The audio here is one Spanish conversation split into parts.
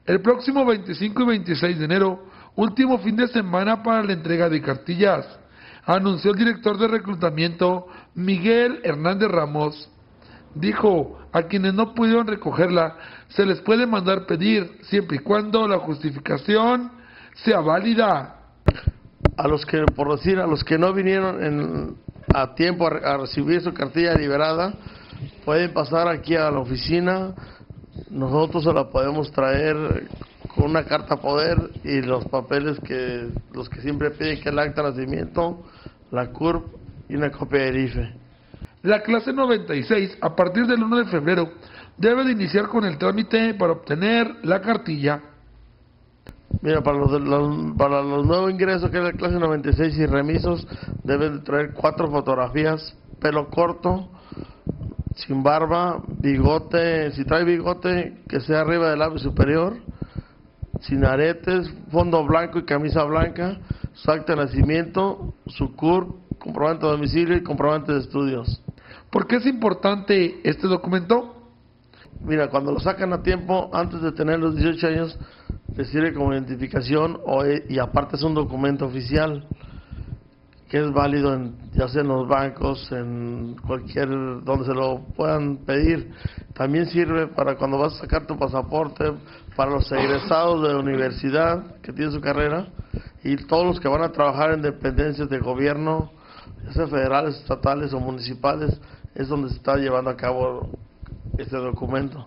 El próximo 25 y 26 de enero, último fin de semana para la entrega de cartillas, anunció el director de reclutamiento, Miguel Hernández Ramos. Dijo, a quienes no pudieron recogerla, se les puede mandar pedir, siempre y cuando la justificación sea válida. A los que, por decir, a los que no vinieron a tiempo a recibir su cartilla liberada, pueden pasar aquí a la oficina. Nosotros se la podemos traer con una carta poder y los papeles que los que siempre piden, que es el acta de nacimiento, la CURP y una copia del IFE. La clase 96, a partir del 1 de febrero, debe de iniciar con el trámite para obtener la cartilla. Mira, para los nuevos ingresos, que es la clase 96 y remisos, deben de traer 4 fotografías, pelo corto, sin barba, bigote, si trae bigote, que sea arriba del labio superior, sin aretes, fondo blanco y camisa blanca, su acta de nacimiento, su CURP, comprobante de domicilio y comprobante de estudios. ¿Por qué es importante este documento? Mira, cuando lo sacan a tiempo, antes de tener los 18 años, les sirve como identificación y aparte es un documento oficial que es válido ya sea en los bancos, en cualquier, donde se lo puedan pedir. También sirve para cuando vas a sacar tu pasaporte, para los egresados de la universidad que tienen su carrera y todos los que van a trabajar en dependencias de gobierno, ya sea federales, estatales o municipales, es donde se está llevando a cabo este documento.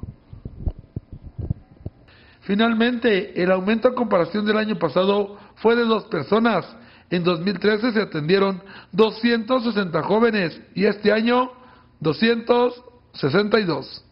Finalmente, el aumento a comparación del año pasado fue de 2 personas. En 2013 se atendieron 260 jóvenes y este año 262.